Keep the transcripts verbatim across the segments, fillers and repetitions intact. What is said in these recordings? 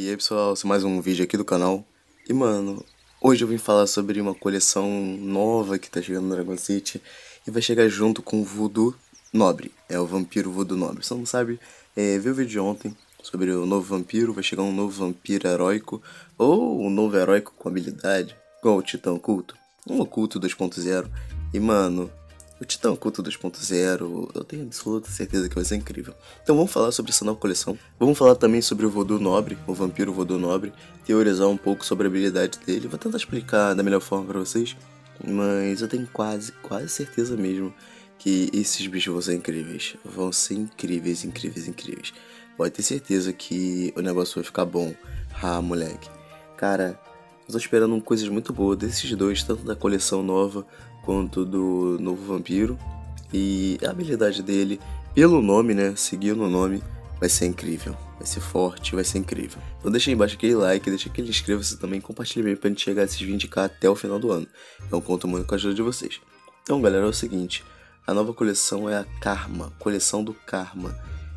E aí pessoal, esse é mais um vídeo aqui do canal. E mano, hoje eu vim falar sobre uma coleção nova que tá chegando no Dragon City. E vai chegar junto com o Voodoo Nobre, é o Vampiro Voodoo Nobre. Se não sabe, é, viu o vídeo de ontem sobre o novo vampiro. Vai chegar um novo vampiro heróico, ou um novo heróico com habilidade, igual o Titã Oculto, um Oculto dois ponto zero. E mano, o Titã Oculto dois ponto zero, eu tenho absoluta certeza que vai ser incrível. Então vamos falar sobre essa nova coleção. Vamos falar também sobre o Voodoo Nobre, o Vampiro Voodoo Nobre. Teorizar um pouco sobre a habilidade dele. Vou tentar explicar da melhor forma pra vocês. Mas eu tenho quase, quase certeza mesmo que esses bichos vão ser incríveis. Vão ser incríveis, incríveis, incríveis. Pode ter certeza que o negócio vai ficar bom. Ah, moleque. Cara, eu tô esperando coisas muito boas desses dois, tanto da coleção nova quanto do novo vampiro. E a habilidade dele, pelo nome, né, seguindo o nome, vai ser incrível. Vai ser forte, vai ser incrível. Então deixa aí embaixo aquele like, deixa aquele inscreva-se também, compartilha bem pra gente chegar a esses vinte k até o final do ano. Então conto muito com a ajuda de vocês. Então galera, é o seguinte, a nova coleção é a Karma, coleção do Karma.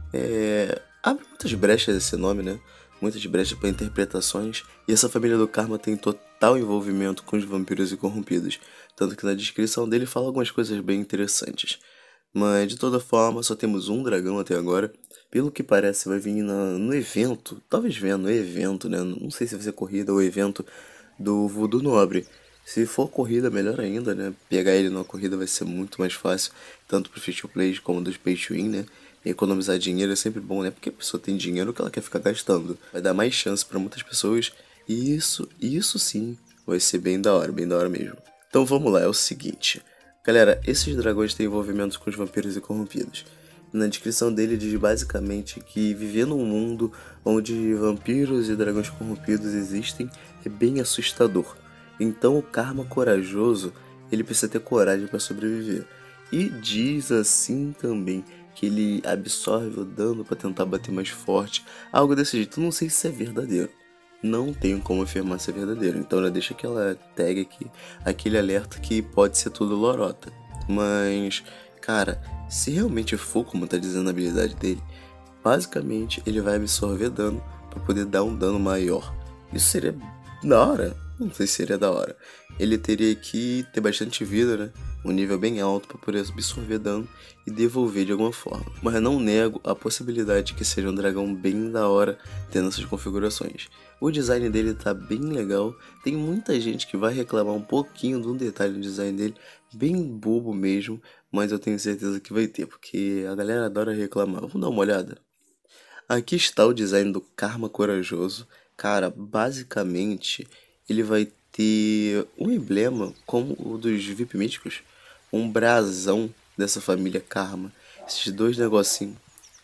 É... abre muitas brechas esse nome, né? Muitas brechas para interpretações, e essa família do Karma tem total envolvimento com os vampiros e corrompidos, tanto que na descrição dele fala algumas coisas bem interessantes. Mas de toda forma, só temos um dragão até agora. Pelo que parece, vai vir na, no evento, talvez venha no evento, né? Não sei se vai ser corrida ou evento do Voodoo Nobre. Se for corrida, melhor ainda, né? Pegar ele numa corrida vai ser muito mais fácil, tanto pro free to play como dos pay to win, né? E economizar dinheiro é sempre bom, né? Porque a pessoa tem dinheiro que ela quer ficar gastando. Vai dar mais chance para muitas pessoas. E isso, isso sim, vai ser bem da hora, bem da hora mesmo. Então vamos lá, é o seguinte. Galera, esses dragões têm envolvimento com os vampiros e corrompidos. Na descrição dele diz basicamente que viver num mundo onde vampiros e dragões corrompidos existem é bem assustador. Então o Karma corajoso, ele precisa ter coragem para sobreviver. E diz assim também que ele absorve o dano para tentar bater mais forte, algo desse jeito. Não sei se é verdadeiro, não tenho como afirmar se é verdadeiro, então já deixa aquela tag aqui, aquele alerta que pode ser tudo lorota. Mas, cara, se realmente for como tá dizendo a habilidade dele, basicamente ele vai absorver dano para poder dar um dano maior. Isso seria da hora? Não sei se seria da hora. Ele teria que ter bastante vida, né? Um nível bem alto para poder absorver dano e devolver de alguma forma. Mas não nego a possibilidade de que seja um dragão bem da hora tendo essas configurações. O design dele tá bem legal. Tem muita gente que vai reclamar um pouquinho de um detalhe no design dele, bem bobo mesmo, mas eu tenho certeza que vai ter, porque a galera adora reclamar. Vamos dar uma olhada? Aqui está o design do Karma Corajoso. Cara, basicamente ele vai ter um emblema como o dos V I P míticos, um brasão dessa família Karma, esses dois negocinhos,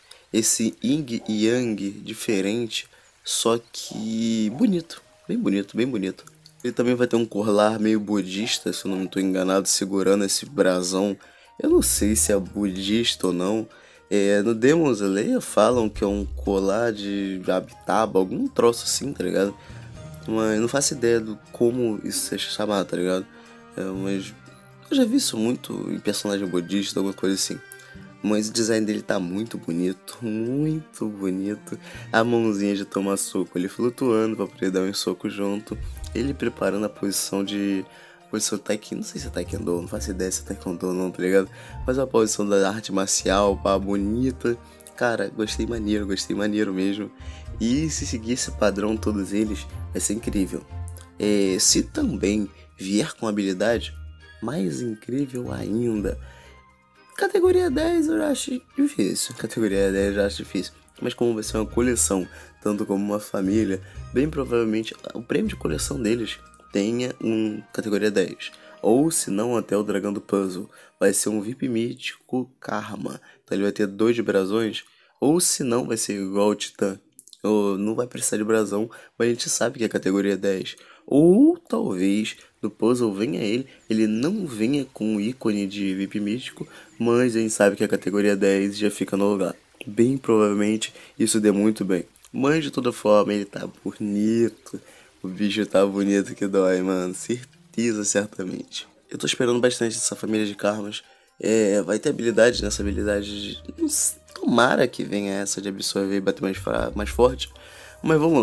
esse Yin e Yang diferente, só que bonito, bem bonito, bem bonito. Ele também vai ter um colar meio budista, se eu não estou enganado, segurando esse brasão. Eu não sei se é budista ou não. É, no Demon Slayer falam que é um colar de Abitaba, algum troço assim, tá ligado? Mas não faço ideia do como isso se chamar, tá ligado? É, mas eu já vi isso muito em personagem budista, alguma coisa assim. Mas o design dele tá muito bonito, muito bonito. A mãozinha de tomar soco, ele flutuando pra poder dar um soco junto. Ele preparando a posição de... posição taekwondo, não sei se é taekwondo, não faço ideia se é taekwondo ou não, tá ligado? Mas a posição da arte marcial, pá, bonita. Cara, gostei maneiro, gostei maneiro mesmo. E se seguir esse padrão todos eles, vai ser incrível. É, se também vier com habilidade, mais incrível ainda. Categoria dez eu já acho difícil, categoria dez eu já acho difícil. Mas como vai ser uma coleção, tanto como uma família, bem provavelmente o prêmio de coleção deles tenha um categoria dez. Ou se não, até o dragão do puzzle. Vai ser um V I P mítico Karma. Então ele vai ter dois de brasões. Ou se não, vai ser igual o Titã. Ou não vai precisar de brasão, mas a gente sabe que é categoria dez. Ou talvez no puzzle venha ele, ele não venha com o ícone de V I P mítico, mas a gente sabe que a categoria dez já fica no lugar. Bem provavelmente isso dê muito bem. Mas de toda forma ele tá bonito. O bicho tá bonito que dói, mano. Certeza, certamente. Eu tô esperando bastante dessa família de karmas. É, vai ter habilidade nessa habilidade de... Tomara que venha essa de absorver e bater mais, fra... mais forte. Mas vamos lá.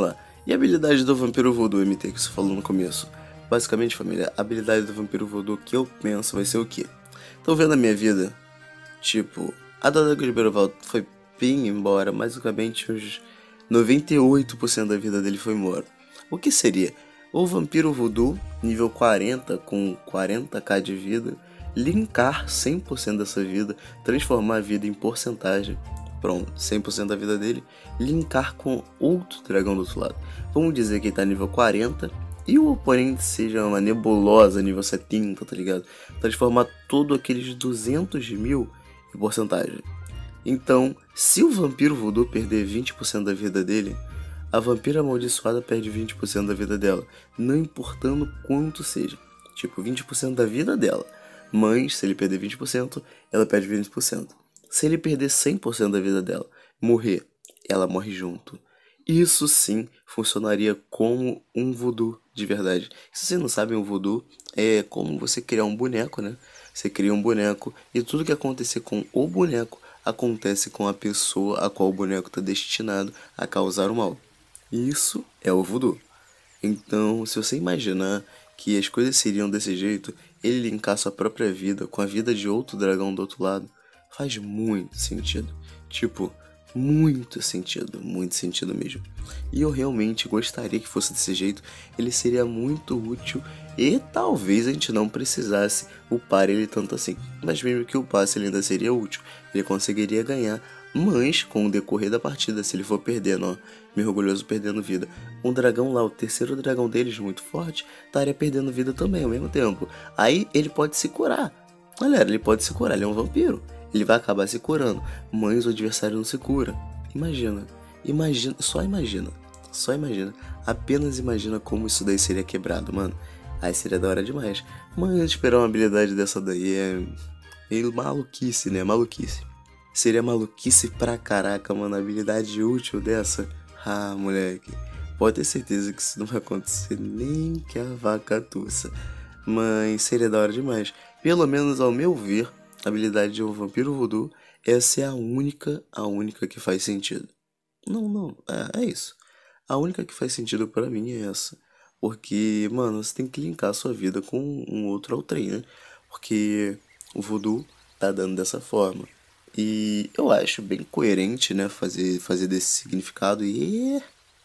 E a habilidade do Vampiro Voodoo, M T, que você falou no começo? Basicamente, família, a habilidade do Vampiro Voodoo que eu penso vai ser o quê? Estão vendo a minha vida? Tipo, a da Daga de Beroval foi bem embora, basicamente uns noventa e oito por cento da vida dele foi embora. O que seria? O Vampiro Voodoo, nível quarenta, com quarenta k de vida, linkar cem por cento dessa vida, transformar a vida em porcentagem, pronto, cem por cento da vida dele, linkar com outro dragão do outro lado. Vamos dizer que ele tá nível quarenta e o oponente seja uma nebulosa nível setenta, tá ligado? Transformar todo aqueles duzentos mil em porcentagem. Então, se o Vampiro Voodoo perder vinte por cento da vida dele, a Vampira Amaldiçoada perde vinte por cento da vida dela, não importando quanto seja. Tipo, vinte por cento da vida dela. Mas, se ele perder vinte por cento, ela perde vinte por cento. Se ele perder cem por cento da vida dela, morrer, ela morre junto. Isso sim funcionaria como um voodoo de verdade. Se vocês não sabem, o voodoo é como você criar um boneco, né? Você cria um boneco e tudo que acontecer com o boneco acontece com a pessoa a qual o boneco está destinado a causar o mal. Isso é o voodoo. Então, se você imaginar que as coisas seriam desse jeito, ele linkar sua própria vida com a vida de outro dragão do outro lado, faz muito sentido. Tipo, muito sentido, muito sentido mesmo. E eu realmente gostaria que fosse desse jeito, ele seria muito útil e talvez a gente não precisasse upar ele tanto assim. Mas mesmo que upasse, ele ainda seria útil, ele conseguiria ganhar. Mas, com o decorrer da partida, se ele for perdendo, ó, mergulhoso perdendo vida, um dragão lá, o terceiro dragão deles, muito forte, estaria perdendo vida também ao mesmo tempo. Aí ele pode se curar. Galera, ele pode se curar, ele é um vampiro. Ele vai acabar se curando, mas o adversário não se cura. Imagina, imagina, só imagina, só imagina. Apenas imagina como isso daí seria quebrado, mano. Aí seria da hora demais. Mas esperar uma habilidade dessa daí é meio maluquice, né? Maluquice. Seria maluquice pra caraca, mano, a habilidade útil dessa. Ah, moleque, pode ter certeza que isso não vai acontecer nem que a vaca tussa. Mas seria da hora demais. Pelo menos ao meu ver, a habilidade de um Vampiro Voodoo, essa é a única, a única que faz sentido. Não, não, é, é isso. A única que faz sentido pra mim é essa. Porque, mano, você tem que linkar a sua vida com um outro outrem, né? Porque o Voodoo tá dando dessa forma. E eu acho bem coerente, né, fazer, fazer desse significado. E...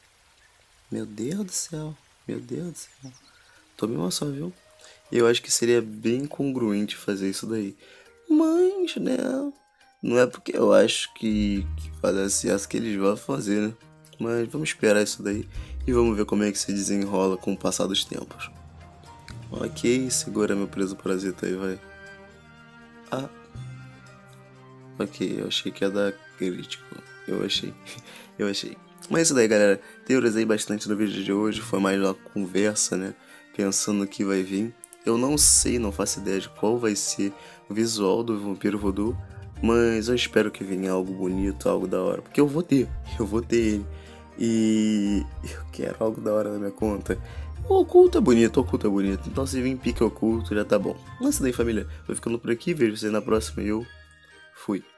meu Deus do céu, meu Deus do céu. Tomei uma só, viu? Eu acho que seria bem congruente fazer isso daí. Mas, né, não é porque eu acho que, que vai dar certo que eles vão fazer, né? Mas vamos esperar isso daí e vamos ver como é que se desenrola com o passar dos tempos. Ok, segura meu preso parasita aí, vai. Ah. Ok, eu achei que ia dar crítico. Eu achei. eu achei. Mas é isso daí, galera. Teorizei bastante no vídeo de hoje. Foi mais uma conversa, né? Pensando no que vai vir. Eu não sei, não faço ideia de qual vai ser o visual do Vampiro Voodoo. Mas eu espero que venha algo bonito, algo da hora. Porque eu vou ter. Eu vou ter ele. E eu quero algo da hora na minha conta. O oculto é bonito, o oculto é bonito. Então se vir pique oculto já tá bom. Mas é isso daí, família. Vou ficando por aqui. Vejo vocês na próxima e eu fui.